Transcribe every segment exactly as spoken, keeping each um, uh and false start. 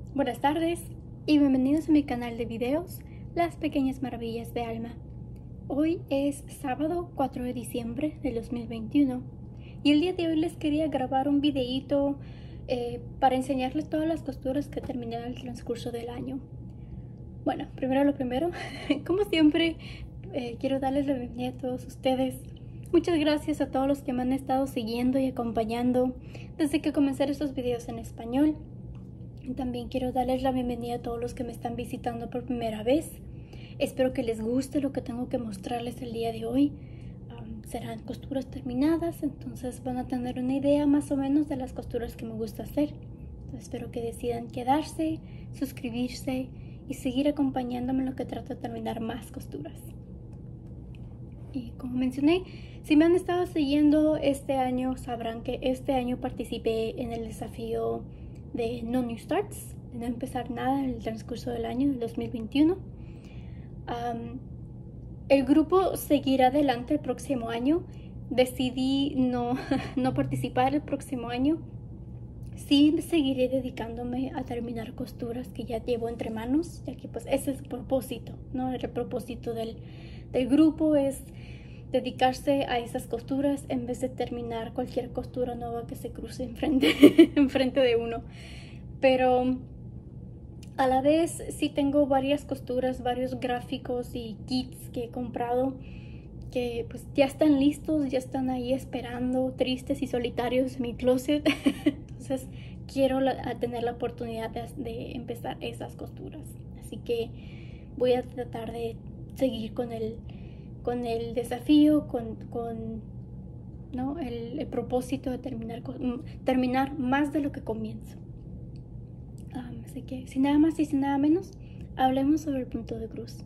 Buenas tardes y bienvenidos a mi canal de videos Las Pequeñas Maravillas de Alma. Hoy es sábado cuatro de diciembre del dos mil veintiuno y el día de hoy les quería grabar un videíto eh, para enseñarles todas las costuras que terminé en el transcurso del año. Bueno, primero lo primero, como siempre eh, quiero darles la bienvenida a todos ustedes. Muchas gracias a todos los que me han estado siguiendo y acompañando desde que comencé estos videos en español. También quiero darles la bienvenida a todos los que me están visitando por primera vez. Espero que les guste lo que tengo que mostrarles el día de hoy. Um, serán costuras terminadas, entonces van a tener una idea más o menos de las costuras que me gusta hacer. Entonces, espero que decidan quedarse, suscribirse y seguir acompañándome en lo que trato de terminar más costuras. Y como mencioné, si me han estado siguiendo este año, sabrán que este año participé en el desafío de No New Starts, de no empezar nada en el transcurso del año del dos mil veintiuno. Um, el grupo seguirá adelante el próximo año. Decidí no, no participar el próximo año. Sí seguiré dedicándome a terminar costuras que ya llevo entre manos, ya que pues ese es el propósito, ¿no? El propósito del, del grupo es dedicarse a esas costuras en vez de terminar cualquier costura nueva que se cruce enfrente, enfrente de uno. Pero a la vez sí tengo varias costuras, varios gráficos y kits que he comprado que pues ya están listos, ya están ahí esperando, tristes y solitarios en mi closet. Entonces quiero la, a tener la oportunidad de, de empezar esas costuras. Así que voy a tratar de seguir con el con el desafío, con, con ¿no? el, el propósito de terminar, terminar más de lo que comienzo. Um, así que sin nada más y sin nada menos, hablemos sobre el punto de cruz.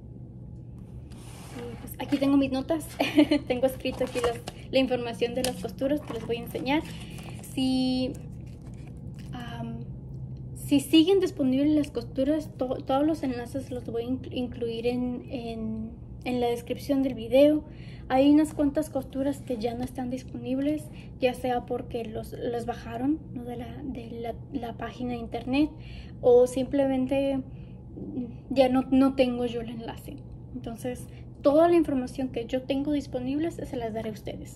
Y pues aquí tengo mis notas, tengo escrito aquí las, la información de las costuras que les voy a enseñar. Si, um, si siguen disponibles las costuras, to, todos los enlaces los voy a inclu incluir en, en En la descripción del video. Hay unas cuantas costuras que ya no están disponibles, ya sea porque los, los bajaron, ¿no? de, la, de la, la página de internet, o simplemente ya no, no tengo yo el enlace. Entonces toda la información que yo tengo disponible se las daré a ustedes.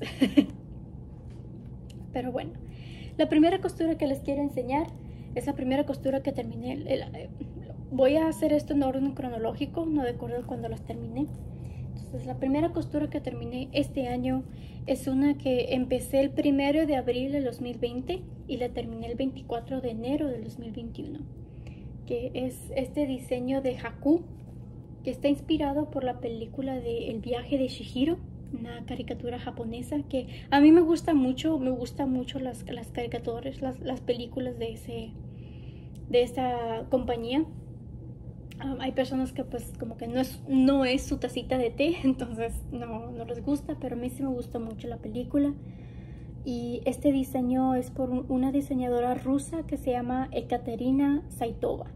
Pero bueno, la primera costura que les quiero enseñar es la primera costura que terminé. El, el, voy a hacer esto en orden cronológico, no de acuerdo a cuando las terminé. Entonces, la primera costura que terminé este año es una que empecé el primero de abril del dos mil veinte y la terminé el veinticuatro de enero del dos mil veintiuno, que es este diseño de Haku, que está inspirado por la película de El viaje de Chihiro, una caricatura japonesa que a mí me gusta mucho, me gustan mucho las, las caricaturas, las, las películas de, ese, de esta compañía. Um, hay personas que pues como que no es, no es su tacita de té, entonces no, no les gusta, pero a mí sí me gusta mucho la película. Y este diseño es por un, una diseñadora rusa que se llama Ekaterina Saitova.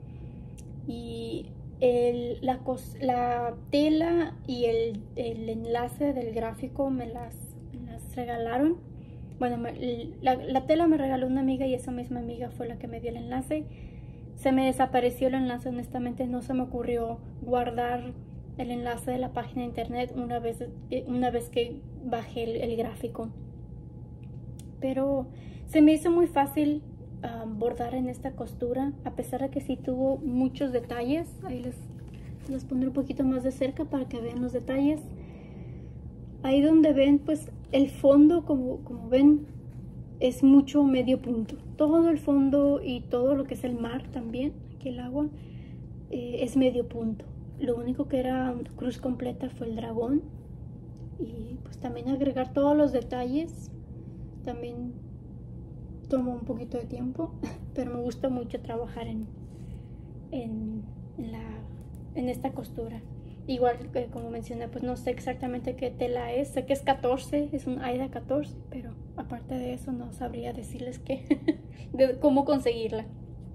Y el, la, cos, la tela y el, el enlace del gráfico me las, me las regalaron. Bueno, me, la, la tela me regaló una amiga y esa misma amiga fue la que me dio el enlace. Se me desapareció el enlace, honestamente no se me ocurrió guardar el enlace de la página de internet una vez, una vez que bajé el, el gráfico. Pero se me hizo muy fácil um, bordar en esta costura, a pesar de que sí tuvo muchos detalles. Ahí les, les pondré un poquito más de cerca para que vean los detalles. Ahí donde ven pues el fondo, como, como ven, es mucho medio punto. Todo el fondo y todo lo que es el mar también, aquí el agua, eh, es medio punto. Lo único que era cruz completa fue el dragón. Y pues también agregar todos los detalles también tomó un poquito de tiempo, pero me gusta mucho trabajar en, en, en, la, en esta costura. Igual que como mencioné, pues no sé exactamente qué tela es, sé que es catorce, es un Aida catorce, pero aparte de eso no sabría decirles qué, de cómo conseguirla.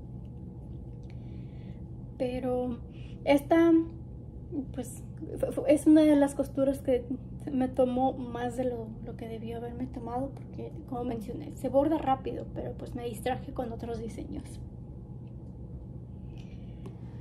Pero esta, pues, es una de las costuras que me tomó más de lo, lo que debió haberme tomado, porque como mencioné, se borda rápido, pero pues me distraje con otros diseños.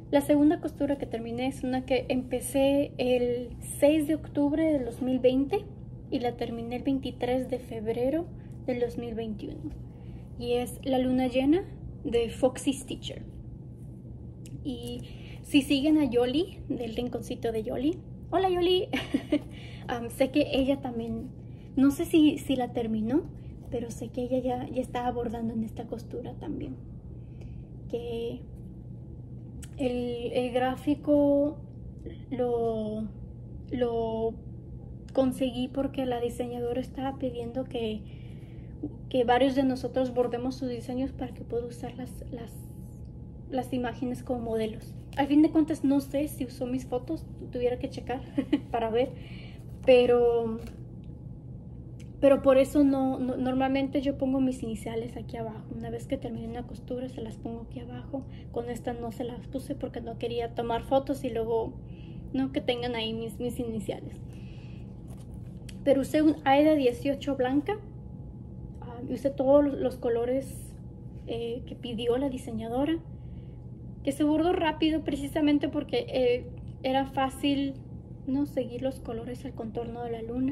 La segunda costura que terminé es una que empecé el seis de octubre del dos mil veinte y la terminé el veintitrés de febrero del dos mil veintiuno. Y es la luna llena de Foxy Stitcher. Y si siguen a Yoli, del rinconcito de Yoli, hola Yoli, um, sé que ella también, no sé si, si la terminó, pero sé que ella ya, ya está abordando en esta costura también. Que el, el gráfico lo, lo conseguí porque la diseñadora estaba pidiendo que, que varios de nosotros bordemos sus diseños para que pueda usar las, las, las imágenes como modelos. Al fin de cuentas no sé si usó mis fotos, tuviera que checar para ver, pero... Pero por eso no, no, normalmente yo pongo mis iniciales aquí abajo. Una vez que termine una costura se las pongo aquí abajo. Con esta no se las puse porque no quería tomar fotos y luego no que tengan ahí mis, mis iniciales. Pero usé un Aida dieciocho blanca. Uh, usé todos los colores eh, que pidió la diseñadora. Que se bordó rápido precisamente porque eh, era fácil, ¿no?, seguir los colores al contorno de la luna.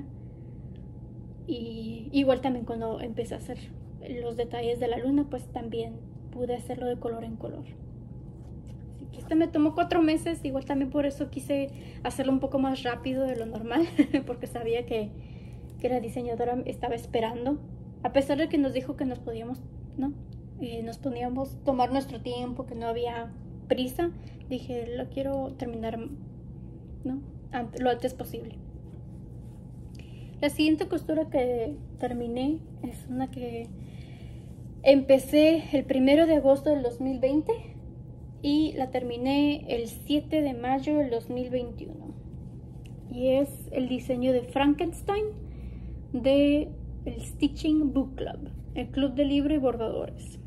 Y igual también cuando empecé a hacer los detalles de la luna, pues también pude hacerlo de color en color. Así que este me tomó cuatro meses, igual también por eso quise hacerlo un poco más rápido de lo normal, porque sabía que, que la diseñadora estaba esperando. A pesar de que nos dijo que nos podíamos, ¿no? Eh, nos podíamos tomar nuestro tiempo, que no había prisa, dije, lo quiero terminar, ¿no?, Ant- lo antes posible. La siguiente costura que terminé es una que empecé el primero de agosto del dos mil veinte y la terminé el siete de mayo del dos mil veintiuno. Y es el diseño de Frankenstein de el Stitching Book Club, el club de libro y bordadores.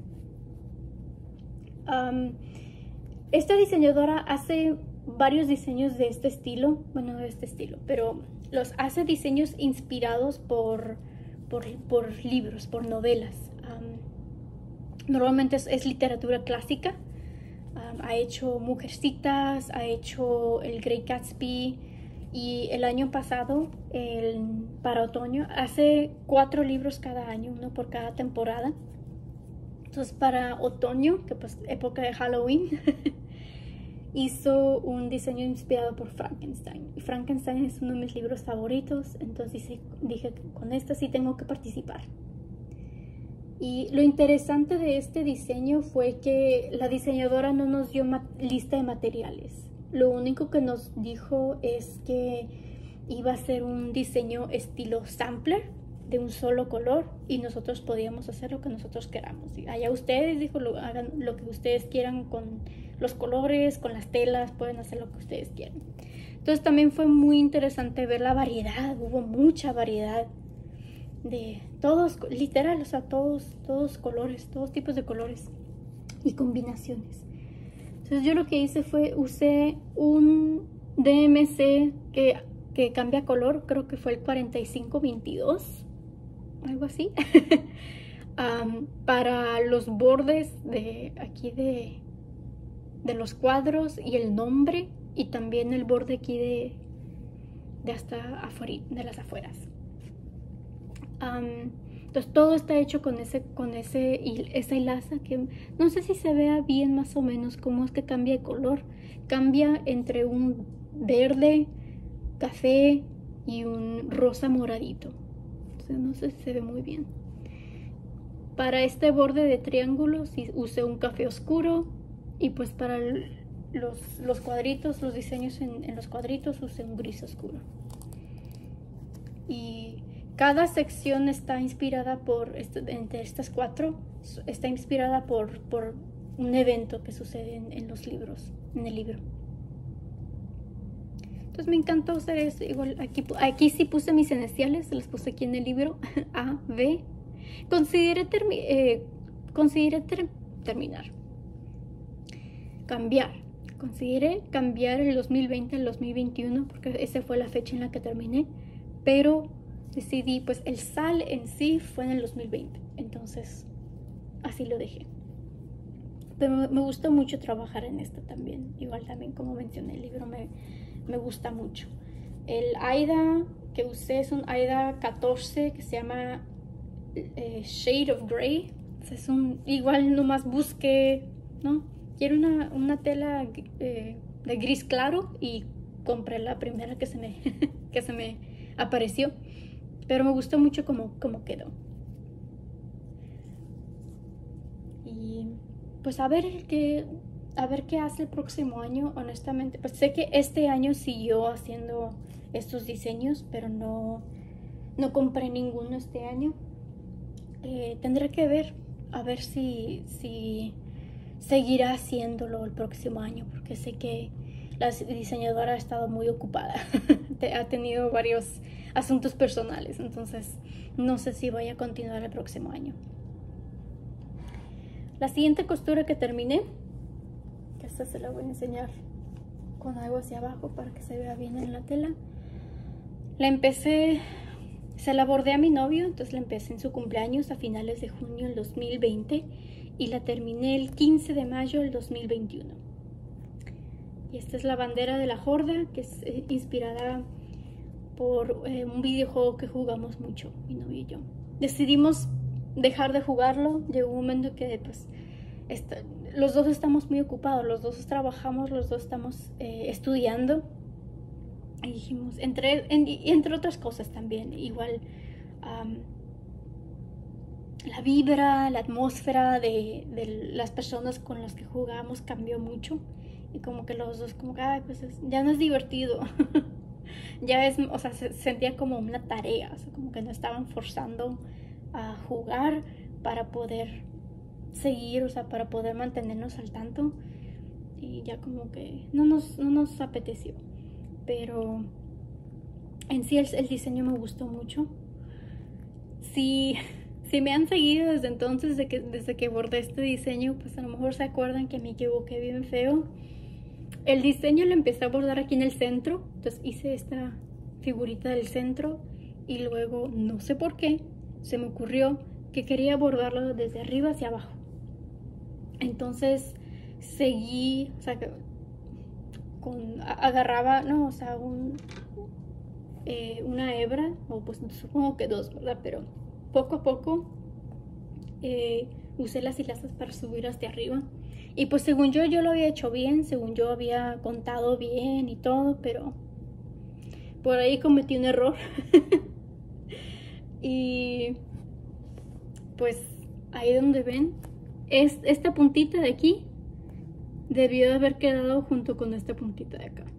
Um, esta diseñadora hace varios diseños de este estilo, bueno, de este estilo, pero los hace diseños inspirados por, por, por libros, por novelas. Um, normalmente es, es literatura clásica. Um, ha hecho Mujercitas, ha hecho El Great Gatsby y el año pasado, el, para otoño, hace cuatro libros cada año, uno por cada temporada. Entonces para otoño, que pues época de Halloween, hizo un diseño inspirado por Frankenstein. Y Frankenstein es uno de mis libros favoritos, entonces dije que con esta sí tengo que participar. Y lo interesante de este diseño fue que la diseñadora no nos dio lista de materiales. Lo único que nos dijo es que iba a ser un diseño estilo sampler, de un solo color, y nosotros podíamos hacer lo que nosotros queramos. Y allá ustedes, dijo, lo, hagan lo que ustedes quieran con los colores, con las telas, pueden hacer lo que ustedes quieran. Entonces también fue muy interesante ver la variedad, hubo mucha variedad de todos, literal, o sea, todos, todos colores, todos tipos de colores y combinaciones. Entonces yo lo que hice fue, usé un D M C que, que cambia color, creo que fue el cuarenta y cinco veintidós, algo así, um, para los bordes de aquí de, de los cuadros y el nombre, y también el borde aquí de, de hasta afuera, de las afueras. Um, entonces todo está hecho con ese, con ese, esa hilaza que no sé si se vea bien más o menos cómo es que cambia de color. Cambia entre un verde, café y un rosa moradito. No sé si se ve muy bien. Para este borde de triángulos usé un café oscuro, y pues para el, los, los cuadritos, los diseños en, en los cuadritos usé un gris oscuro. Y cada sección está inspirada por, entre estas cuatro, está inspirada por, por un evento que sucede en, en los libros, en el libro. Entonces me encantó hacer eso. Igual aquí, aquí sí puse mis iniciales, los puse aquí en el libro, A, B. Consideré, termi eh, consideré ter terminar. Cambiar. Consideré cambiar el dos mil veinte al dos mil veintiuno porque esa fue la fecha en la que terminé. Pero decidí, pues el S A L en sí fue en el dos mil veinte. Entonces, así lo dejé. pero me gustó mucho trabajar en esto también. Igual también, como mencioné, el libro me, me gusta mucho. El Aida que usé es un Aida catorce que se llama eh, Shade of Grey. Es un, igual nomás busqué, ¿no? Quiero una, una tela eh, de gris claro y compré la primera que se me, que se me apareció. Pero me gustó mucho cómo, cómo quedó. Y pues a ver qué, a ver qué hace el próximo año, honestamente. Pues sé que este año siguió haciendo estos diseños, pero no, no compré ninguno este año. Eh, tendré que ver, a ver si, si seguirá haciéndolo el próximo año, porque sé que la diseñadora ha estado muy ocupada. Ha tenido varios asuntos personales, entonces no sé si vaya a continuar el próximo año. La siguiente costura que terminé, que esta se la voy a enseñar con algo hacia abajo para que se vea bien en la tela. La empecé, se la bordé a mi novio, entonces la empecé en su cumpleaños a finales de junio del dos mil veinte y la terminé el quince de mayo del dos mil veintiuno. Y esta es la bandera de la Horda, que es eh, inspirada por eh, un videojuego que jugamos mucho, mi novio y yo. Decidimos dejar de jugarlo. Llegó un momento que pues está, los dos estamos muy ocupados, los dos trabajamos, los dos estamos eh, estudiando. Y dijimos, entre, en, entre otras cosas también, igual um, la vibra, la atmósfera de, de las personas con las que jugamos cambió mucho. Y como que los dos como que, ay, pues es, ya no es divertido. Ya es, o sea, se sentía como una tarea, o sea, como que nos estaban forzando a jugar para poder seguir, o sea, para poder mantenernos al tanto. Y ya como que no nos, no nos apeteció. Pero en sí el, el diseño me gustó mucho. Si, si me han seguido desde entonces, de que, desde que bordé este diseño, pues a lo mejor se acuerdan que me equivoqué bien feo. El diseño lo empecé a bordar aquí en el centro, entonces hice esta figurita del centro y luego, no sé por qué, se me ocurrió que quería bordarlo desde arriba hacia abajo. Entonces seguí, o sea, con, agarraba, no, o sea, un, eh, una hebra, o pues supongo que dos, ¿verdad? Pero poco a poco eh, usé las hilazas para subir hasta arriba. Y pues según yo, yo lo había hecho bien, según yo había contado bien y todo, pero por ahí cometí un error. Y pues ahí donde ven, es, esta puntita de aquí debió de haber quedado junto con esta puntita de acá.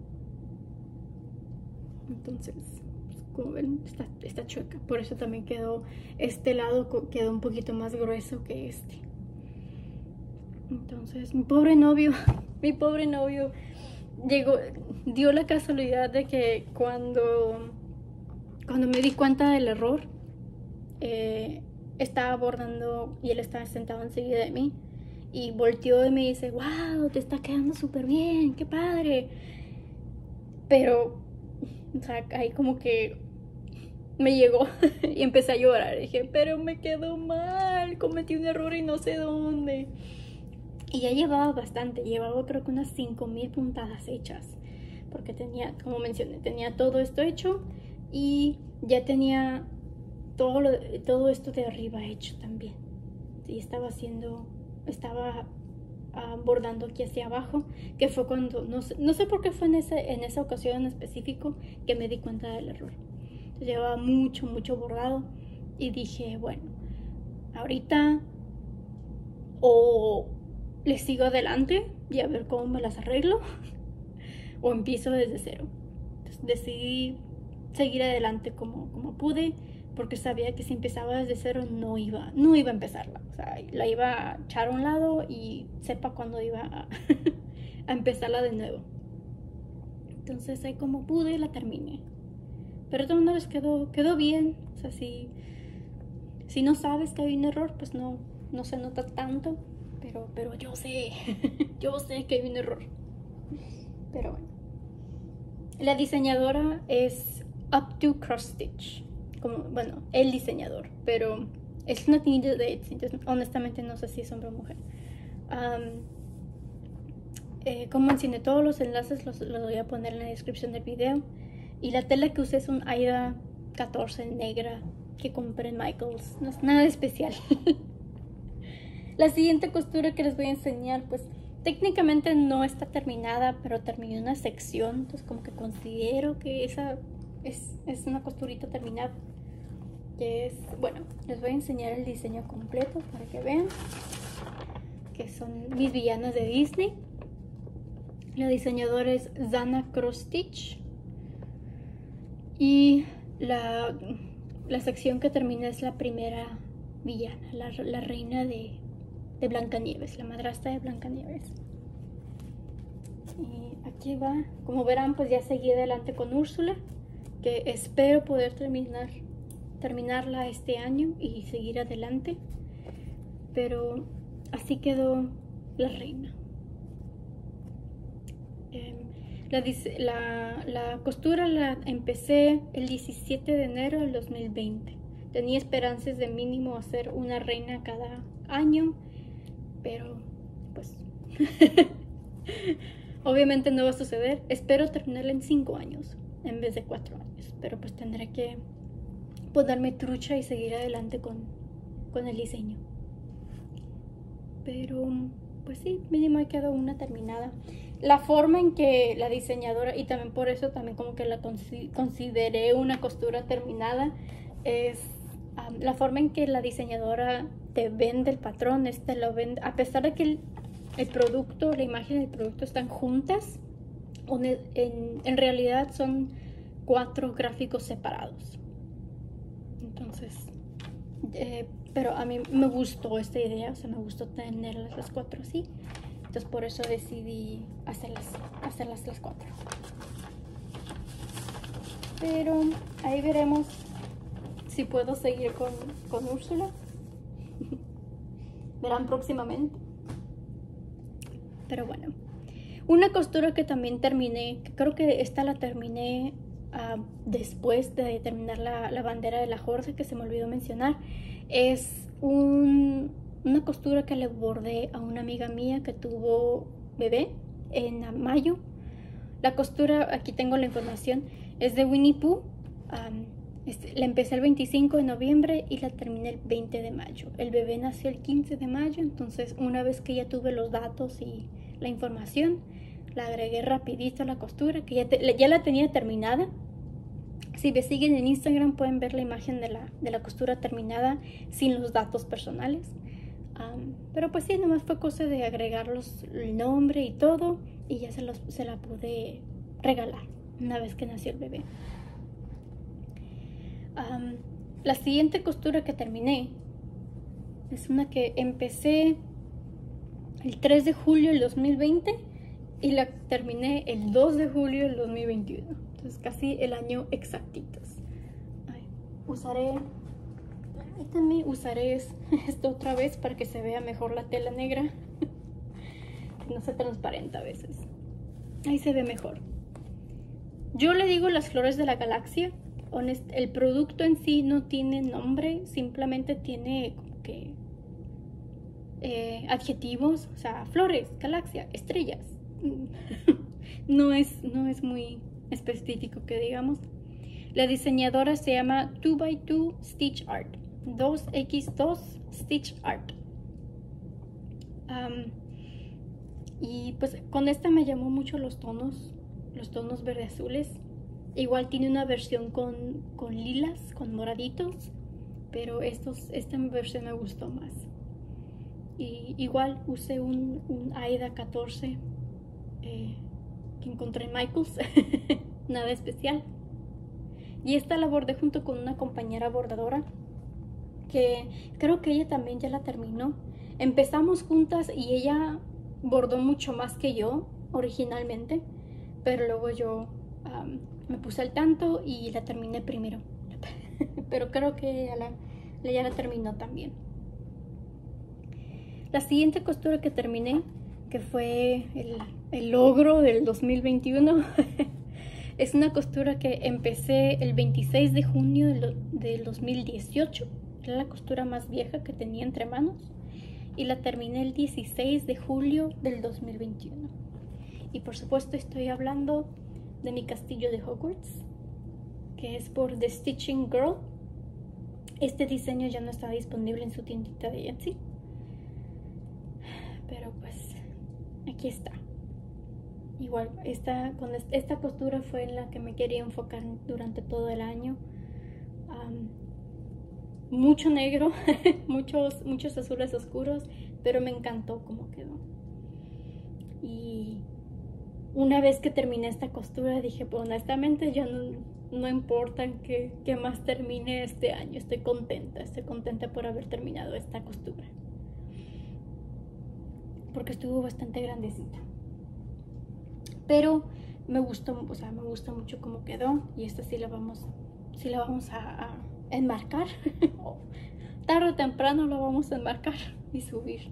Entonces, pues, como ven, está, está chueca. Por eso también quedó, este lado quedó un poquito más grueso que este. Entonces, mi pobre novio, mi pobre novio llegó, dio la casualidad de que cuando, cuando me di cuenta del error, eh, estaba bordando y él estaba sentado enseguida de mí y volteó y me dice, wow, te está quedando súper bien, qué padre. Pero, o sea, ahí como que me llegó y empecé a llorar. Dije, pero me quedó mal, cometí un error y no sé dónde. Y ya llevaba bastante, llevaba creo que unas cinco mil puntadas hechas. Porque tenía, como mencioné, tenía todo esto hecho y ya tenía todo, lo, todo esto de arriba hecho también. Y estaba haciendo, estaba uh, bordando aquí hacia abajo, que fue cuando, no sé, no sé por qué fue en, ese, en esa ocasión en específico que me di cuenta del error. Entonces, llevaba mucho, mucho bordado y dije, bueno, ahorita o le sigo adelante y a ver cómo me las arreglo o empiezo desde cero. Entonces decidí seguir adelante como, como pude, porque sabía que si empezaba desde cero no iba, no iba a empezarla. O sea, la iba a echar a un lado y sepa cuándo iba a, a empezarla de nuevo. Entonces ahí como pude la terminé. Pero de todas maneras quedó, quedó bien. O sea, si, si no sabes que hay un error, pues no, no se nota tanto. Pero, pero yo sé, yo sé que hay un error. Pero bueno. La diseñadora es Up to Cross Stitch. Como, bueno, el diseñador. Pero es una teenager de Etsy. Entonces, honestamente no sé si es hombre o mujer. Um, eh, como mencioné, todos los enlaces los, los voy a poner en la descripción del video. Y la tela que usé es un Aida catorce negra que compré en Michaels. No es nada especial. La siguiente costura que les voy a enseñar, pues técnicamente no está terminada, pero terminé una sección. Entonces como que considero que esa es, es una costurita terminada. Que es, bueno, les voy a enseñar el diseño completo para que vean. Que son mis villanas de Disney. La diseñadora es Zana Cross Stitch. Y la, la sección que termina es la primera villana, la, la reina de, de Blancanieves, la madrastra de Blancanieves. Y aquí va, como verán, pues ya seguí adelante con Úrsula, que espero poder terminar, terminarla este año y seguir adelante. Pero así quedó la reina. Eh, La, la, la costura la empecé el diecisiete de enero del dos mil veinte. Tenía esperanzas de mínimo hacer una reina cada año, pero pues obviamente no va a suceder. Espero terminarla en cinco años en vez de cuatro años, pero pues tendré que ponerme trucha y seguir adelante con, con el diseño. Pero pues sí, mínimo he quedado una terminada. La forma en que la diseñadora, y también por eso también como que la consideré una costura terminada, es um, la forma en que la diseñadora te vende el patrón. Este lo vende, a pesar de que el, el producto, la imagen del producto están juntas, en, en realidad son cuatro gráficos separados. Entonces, eh, pero a mí me gustó esta idea, o sea, me gustó tenerlas las cuatro así. Entonces por eso decidí hacerlas, hacerlas las cuatro. Pero ahí veremos si puedo seguir con, con Úrsula. Verán próximamente. Pero bueno. Una costura que también terminé, que creo que esta la terminé uh, después de terminar la, la bandera de la Horde, que se me olvidó mencionar, es un... una costura que le bordé a una amiga mía que tuvo bebé en mayo. La costura, aquí tengo la información, es de Winnie Pooh. Um, este, la empecé el veinticinco de noviembre y la terminé el veinte de mayo. El bebé nació el quince de mayo, entonces una vez que ya tuve los datos y la información, la agregué rapidito a la costura, que ya, te, ya la tenía terminada. Si me siguen en Instagram pueden ver la imagen de la, de la costura terminada sin los datos personales. Um, pero pues sí, nomás fue cosa de agregarlos el nombre y todo, y ya se, los, se la pude regalar una vez que nació el bebé. Um, la siguiente costura que terminé es una que empecé el tres de julio del dos mil veinte y la terminé el dos de julio del dos mil veintiuno. Entonces casi el año exactitos. Ay, usaré... También usaré esto otra vez para que se vea mejor la tela negra. No se transparenta a veces. Ahí se ve mejor. Yo le digo las flores de la galaxia. Honest, el producto en sí no tiene nombre, simplemente tiene como que eh, adjetivos, o sea, flores, galaxia, estrellas. No es, no es muy específico que digamos. La diseñadora se llama two by two Stitch Art. dos equis dos Stitch Art. Um, y pues con esta me llamó mucho los tonos, los tonos verde azules. Igual tiene una versión con, con lilas, con moraditos, pero estos, esta versión me gustó más. Y igual usé un, un Aida catorce eh, que encontré en Michaels. Nada especial. Y esta la bordé junto con una compañera bordadora, que creo que ella también ya la terminó. Empezamos juntas y ella bordó mucho más que yo originalmente, pero luego yo um, me puse al tanto y la terminé primero. Pero creo que ella, la, ella la terminó también. La siguiente costura que terminé, que fue el, el logro del dos mil veintiuno, es una costura que empecé el veintiséis de junio del, del dos mil dieciocho. Era la costura más vieja que tenía entre manos. y la terminé el dieciséis de julio del dos mil veintiuno. Y por supuesto estoy hablando de mi castillo de Hogwarts, que es por The Stitching Girl. Este diseño ya no está disponible en su tiendita de Etsy, pero pues aquí está. Igual, esta, con esta costura fue en la que me quería enfocar durante todo el año. Um, mucho negro, muchos, muchos azules oscuros, pero me encantó cómo quedó. Y una vez que terminé esta costura dije, pues honestamente ya no, no importa que, que más termine este año, estoy contenta, estoy contenta por haber terminado esta costura, porque estuvo bastante grandecita. Pero me gustó, o sea, me gusta mucho cómo quedó, y esta sí la vamos, sí la vamos a, a enmarcar. Tarde o temprano lo vamos a enmarcar y subir.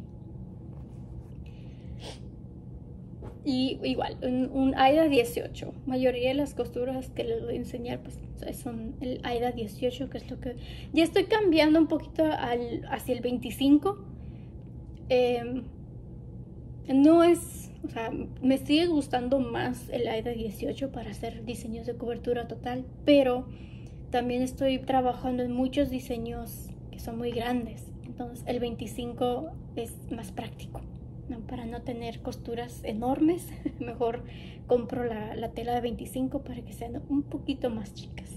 Y igual, un, un Aida dieciocho. Mayoría de las costuras que les voy a enseñar pues son el Aida dieciocho, que es lo que... Ya estoy cambiando un poquito al, hacia el veinticinco. Eh, no es... O sea, me sigue gustando más el Aida dieciocho para hacer diseños de cobertura total, pero también estoy trabajando en muchos diseños que son muy grandes. Entonces el veinticinco es más práctico, ¿no? Para no tener costuras enormes, mejor compro la, la tela de veinticinco para que sean un poquito más chicas.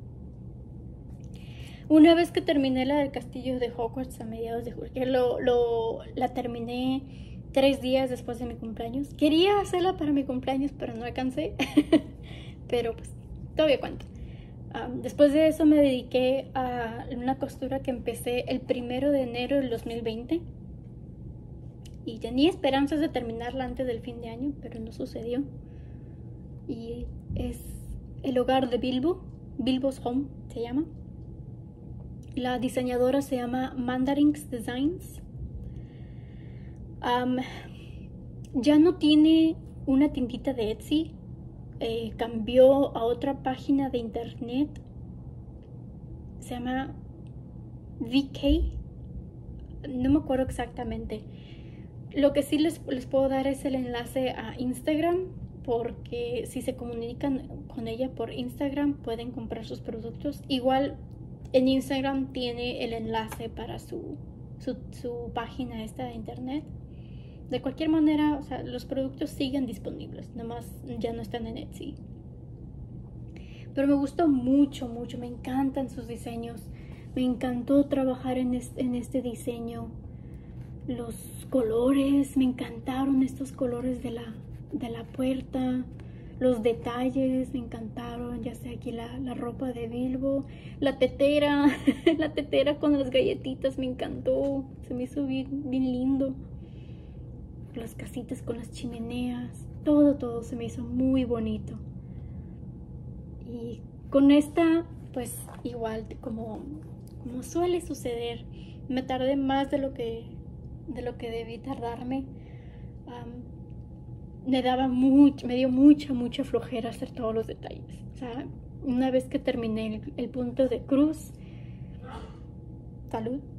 Una vez que terminé la del castillo de Hogwarts a mediados de julio, lo, lo, la terminé tres días después de mi cumpleaños. Quería hacerla para mi cumpleaños, pero no alcancé. Pero pues todavía cuento. Um, después de eso me dediqué a una costura que empecé el primero de enero del dos mil veinte. Y tenía esperanzas de terminarla antes del fin de año, pero no sucedió. Y es el hogar de Bilbo. Bilbo's Home se llama. La diseñadora se llama Mandarins Designs. Um, ya no tiene una tiendita de Etsy. Eh, cambió a otra página de internet. Se llama V K. No me acuerdo exactamente. Lo que sí les, les puedo dar es el enlace a Instagram, porque si se comunican con ella por Instagram pueden comprar sus productos. Igual en Instagram tiene el enlace para su, su, su página esta de internet. De cualquier manera, o sea, los productos siguen disponibles, nomás ya no están en Etsy. Pero me gustó mucho, mucho, me encantan sus diseños. Me encantó trabajar en este, en este diseño. Los colores, me encantaron estos colores de la, de la puerta. Los detalles me encantaron, ya sea aquí la, la ropa de Bilbo, la tetera, la tetera con las galletitas me encantó, se me hizo bien, bien lindo. Las casitas con las chimeneas, todo, todo se me hizo muy bonito. Y con esta, pues igual, como, como suele suceder, me tardé más de lo que, de lo que debí tardarme. Um, me daba mucho, me dio mucha, mucha flojera hacer todos los detalles. O sea, una vez que terminé el, el punto de cruz, salud.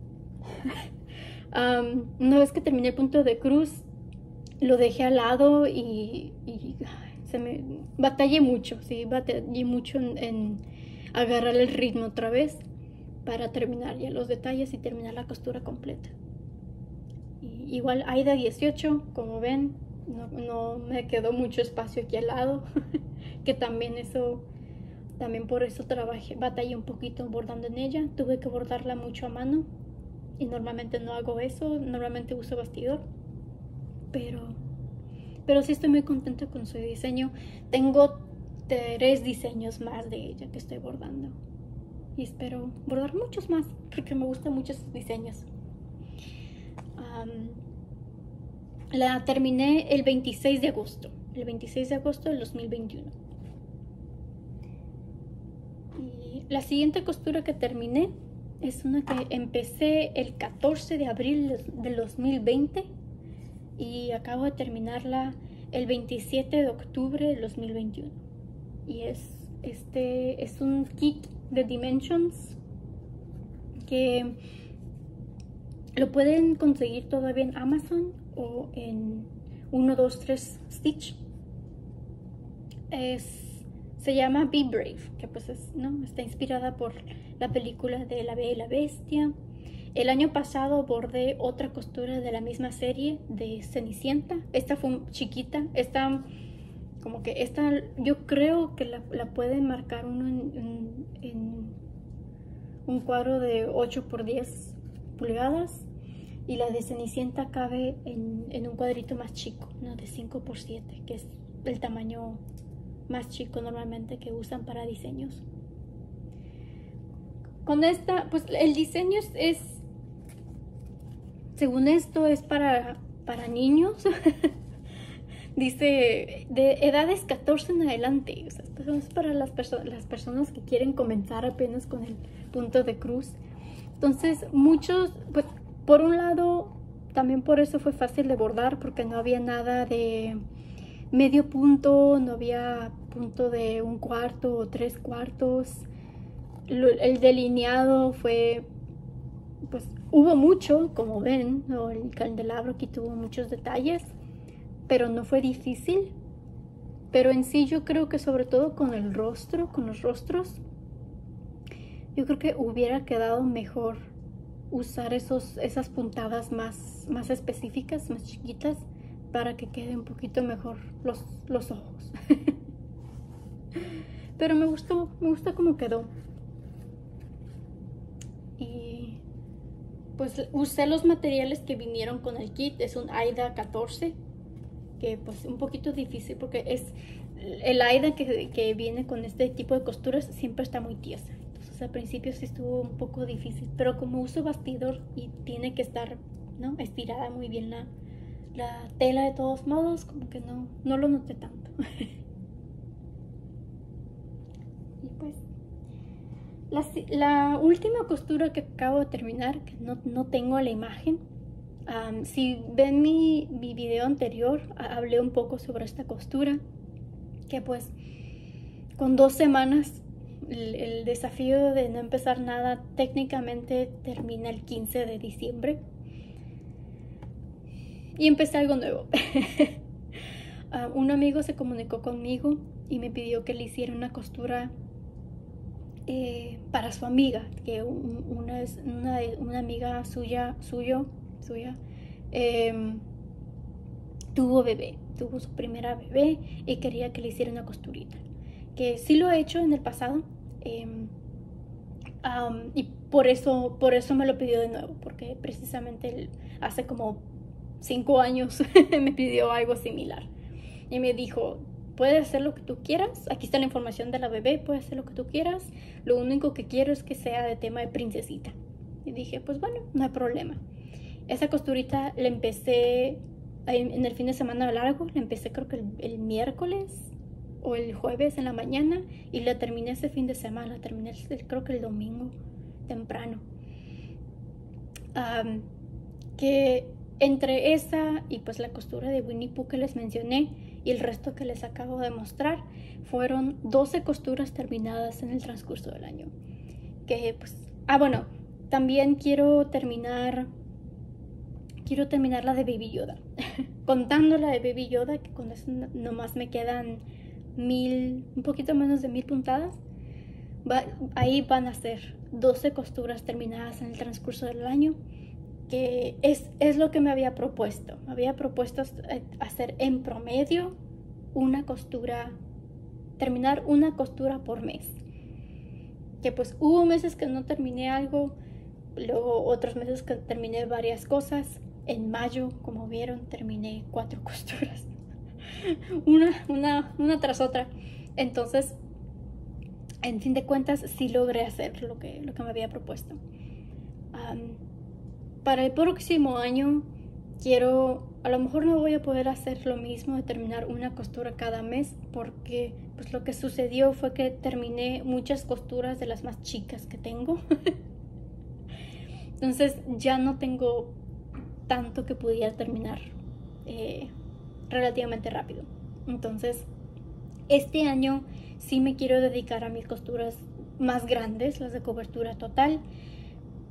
um, una vez que terminé el punto de cruz, lo dejé al lado y, y se me batallé mucho, sí, batallé mucho en, en agarrar el ritmo otra vez para terminar ya los detalles y terminar la costura completa. Y igual Aida dieciocho, como ven, no, no me quedó mucho espacio aquí al lado, que también eso, también por eso trabajé, batallé un poquito bordando en ella, tuve que bordarla mucho a mano y normalmente no hago eso, normalmente uso bastidor. Pero, pero sí estoy muy contenta con su diseño. Tengo tres diseños más de ella que estoy bordando. Y espero bordar muchos más, porque me gustan mucho sus diseños. Um, la terminé el veintiséis de agosto. El veintiséis de agosto del dos mil veintiuno. Y la siguiente costura que terminé es una que empecé el catorce de abril del dos mil veinte. Y acabo de terminarla el veintisiete de octubre del dos mil veintiuno. Y es, este, es un kit de Dimensions que Lo pueden conseguir todavía en Amazon o en uno dos tres Stitch. Es, se llama Be Brave, que pues es, ¿no? Está inspirada por la película de La Bella y la Bestia. El año pasado bordé otra costura de la misma serie de Cenicienta. Esta fue chiquita. Esta, como que esta, yo creo que la, la pueden marcar uno en, en, en un cuadro de ocho por diez pulgadas. Y la de Cenicienta cabe en, en un cuadrito más chico, ¿no? De cinco por siete, que es el tamaño más chico normalmente que usan para diseños. Con esta, pues el diseño es, es según esto, es para, para niños. Dice, de edades catorce en adelante. O sea, esto es para las, perso las personas que quieren comenzar apenas con el punto de cruz. Entonces, muchos, pues, por un lado, también por eso fue fácil de bordar, porque no había nada de medio punto, no había punto de un cuarto o tres cuartos. El delineado fue, pues hubo mucho, como ven, ¿no? El candelabro aquí tuvo muchos detalles, pero no fue difícil. Pero en sí yo creo que sobre todo con el rostro, con los rostros, yo creo que hubiera quedado mejor usar esos, esas puntadas más, más específicas, más chiquitas, para que quede un poquito mejor los, los ojos. Pero me gustó, me gusta cómo quedó. Y pues usé los materiales que vinieron con el kit. Es un Aida catorce, que pues un poquito difícil porque es el Aida que, que viene con este tipo de costuras siempre está muy tiesa. Entonces al principio sí estuvo un poco difícil, pero como uso bastidor y tiene que estar, ¿no?, estirada muy bien la, la tela, de todos modos como que no, no lo noté tanto. Y pues la, la última costura que acabo de terminar, que no, no tengo la imagen. Um, si ven mi, mi video anterior, hablé un poco sobre esta costura, que pues con dos semanas el, el desafío de no empezar nada técnicamente termina el quince de diciembre y empecé algo nuevo. uh, un amigo se comunicó conmigo y me pidió que le hiciera una costura eh, para su amiga, que un, una, una, una amiga suya, suyo suya eh, tuvo bebé, tuvo su primera bebé y quería que le hiciera una costurita, que sí lo he hecho en el pasado, eh, um, y por eso, por eso me lo pidió de nuevo, porque precisamente él, hace como cinco años me pidió algo similar y me dijo: puedes hacer lo que tú quieras, aquí está la información de la bebé, puedes hacer lo que tú quieras, lo único que quiero es que sea de tema de princesita. Y dije, pues bueno, no hay problema. Esa costurita la empecé en el fin de semana largo, la empecé creo que el, el miércoles o el jueves en la mañana y la terminé ese fin de semana, la terminé el, creo que el domingo temprano. Um, que entre esa y pues la costura de Winnie Pooh que les mencioné y el resto que les acabo de mostrar, fueron doce costuras terminadas en el transcurso del año. Que pues, ah bueno, también quiero terminar... Quiero terminar la de Baby Yoda. Contando la de Baby Yoda, que con eso nomás me quedan mil, un poquito menos de mil puntadas. Va, ahí van a ser doce costuras terminadas en el transcurso del año, que es, es lo que me había propuesto. Me había propuesto hacer en promedio una costura, terminar una costura por mes. Que pues hubo meses que no terminé algo, luego otros meses que terminé varias cosas. En mayo, como vieron, terminé cuatro costuras, una, una, una tras otra. Entonces, en fin de cuentas, sí logré hacer lo que, lo que me había propuesto. Um, para el próximo año, quiero, a lo mejor no voy a poder hacer lo mismo de terminar una costura cada mes, porque pues lo que sucedió fue que terminé muchas costuras de las más chicas que tengo. Entonces, ya no tengo tanto que pudiera terminar eh, relativamente rápido. Entonces este año sí me quiero dedicar a mis costuras más grandes, las de cobertura total.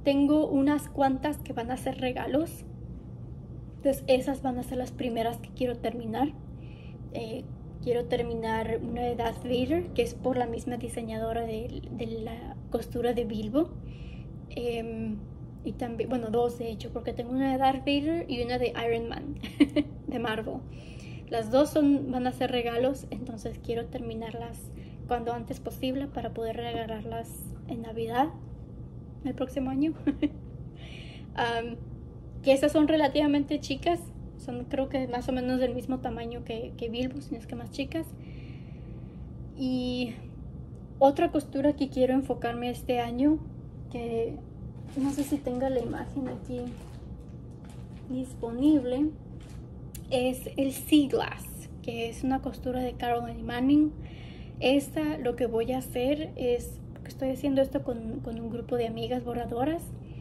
tengo unas cuantas que van a ser regalos. Entonces esas van a ser las primeras que quiero terminar. Eh, quiero terminar una de Darth Vader, que es por la misma diseñadora de, de la costura de Bilbo. Eh, y también, bueno, dos de hecho, porque tengo una de Darth Vader y una de Iron Man de Marvel. Las dos son, van a ser regalos, entonces quiero terminarlas cuando antes posible para poder regalarlas en Navidad el próximo año. um, que esas son relativamente chicas, son creo que más o menos del mismo tamaño que, que Bilbo, si no es que más chicas. Y otra costura que quiero enfocarme este año, que no sé si tenga la imagen aquí disponible, es el Sea Glass, que es una costura de Caroline Manning. Esta, lo que voy a hacer es, porque estoy haciendo esto con, con un grupo de amigas bordadoras,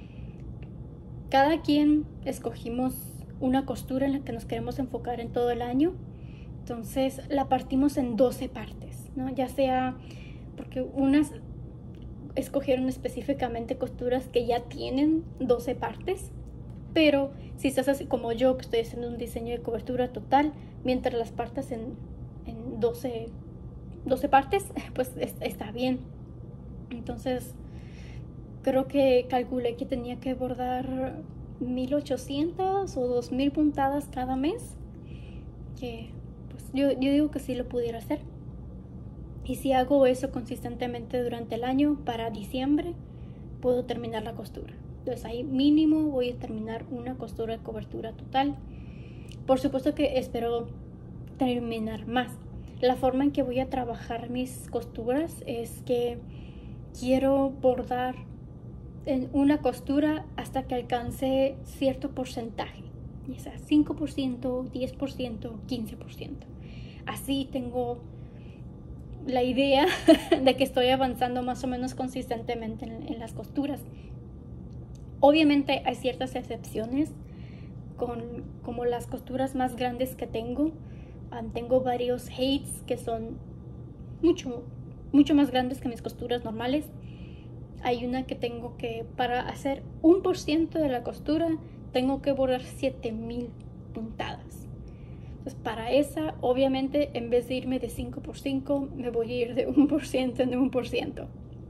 cada quien escogimos una costura en la que nos queremos enfocar en todo el año. Entonces la partimos en doce partes, ¿no? Ya sea porque unas escogieron específicamente costuras que ya tienen doce partes, pero si estás así como yo, que estoy haciendo un diseño de cobertura total, mientras las partas en, en doce, doce partes, pues es, está bien. Entonces creo que calculé que tenía que bordar mil ochocientas o dos mil puntadas cada mes, que pues yo, yo digo que sí lo pudiera hacer. Y si hago eso consistentemente durante el año, para diciembre puedo terminar la costura. Entonces ahí mínimo voy a terminar una costura de cobertura total. Por supuesto que espero terminar más. La forma en que voy a trabajar mis costuras es que quiero bordar en una costura hasta que alcance cierto porcentaje, ya sea cinco por ciento, diez por ciento, quince por ciento. Así tengo la idea de que estoy avanzando más o menos consistentemente en, en las costuras. Obviamente hay ciertas excepciones, con, como las costuras más grandes que tengo. Um, tengo varios hates que son mucho, mucho más grandes que mis costuras normales. Hay una que tengo que, para hacer un por ciento de la costura, tengo que bordar siete mil puntadas. Entonces para esa, obviamente, en vez de irme de cinco por cinco, me voy a ir de uno por ciento en uno por ciento.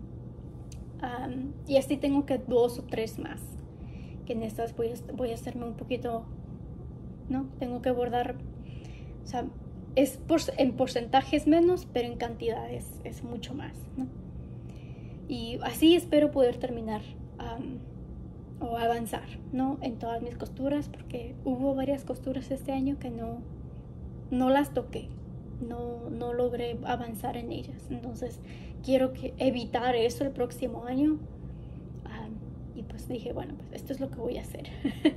Um, y así tengo que dos o tres más. Que en estas voy a, voy a hacerme un poquito, ¿no? Tengo que bordar, o sea, es por, en porcentajes menos, pero en cantidades es mucho más, ¿no? Y así espero poder terminar um, o avanzar, ¿no? En todas mis costuras, porque hubo varias costuras este año que no, no las toqué, no, no logré avanzar en ellas. Entonces quiero que evitar eso el próximo año. Um, y pues dije, bueno, pues esto es lo que voy a hacer.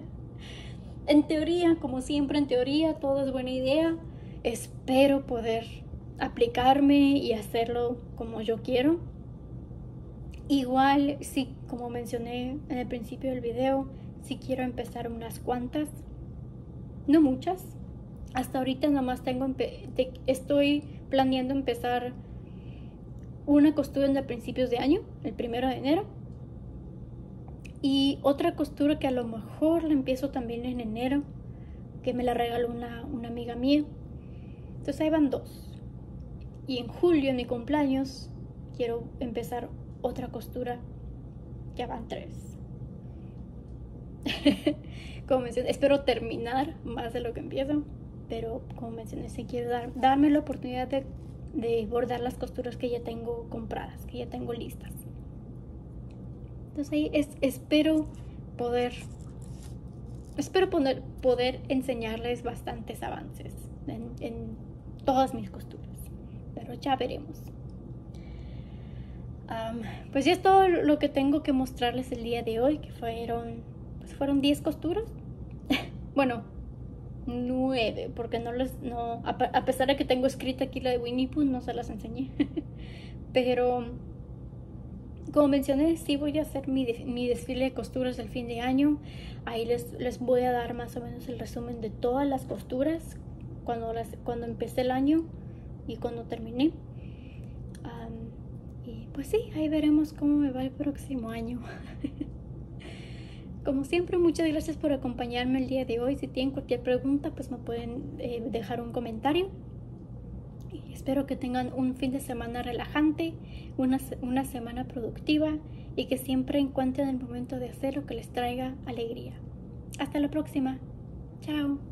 En teoría, como siempre, en teoría todo es buena idea. Espero poder aplicarme y hacerlo como yo quiero. Igual, sí, como mencioné en el principio del video, sí quiero empezar unas cuantas, no muchas. Hasta ahorita nomás tengo, estoy planeando empezar una costura en los principios de año, el primero de enero. Y otra costura que a lo mejor la empiezo también en enero, que me la regaló una, una amiga mía. Entonces ahí van dos. Y en julio, en mi cumpleaños, quiero empezar otra costura, ya van tres. Como mencioné, espero terminar más de lo que empiezo, pero como mencioné, sí quiero dar, darme la oportunidad de, de bordar las costuras que ya tengo compradas, que ya tengo listas. Entonces ahí es, espero poder espero poder, poder enseñarles bastantes avances en, en todas mis costuras, pero ya veremos. Um, pues ya es todo lo que tengo que mostrarles el día de hoy, que fueron pues fueron diez costuras. Bueno, nueve, porque no les no a, a pesar de que tengo escrita aquí la de Winnie Pooh, no se las enseñé. Pero como mencioné, sí voy a hacer mi, mi desfile de costuras del fin de año. Ahí les, les voy a dar más o menos el resumen de todas las costuras cuando, las, cuando empecé el año y cuando terminé. Um, y pues sí, ahí veremos cómo me va el próximo año. Como siempre, muchas gracias por acompañarme el día de hoy. Si tienen cualquier pregunta, pues me pueden eh, dejar un comentario. Y espero que tengan un fin de semana relajante, una, una semana productiva y que siempre encuentren el momento de hacer lo que les traiga alegría. Hasta la próxima. Chao.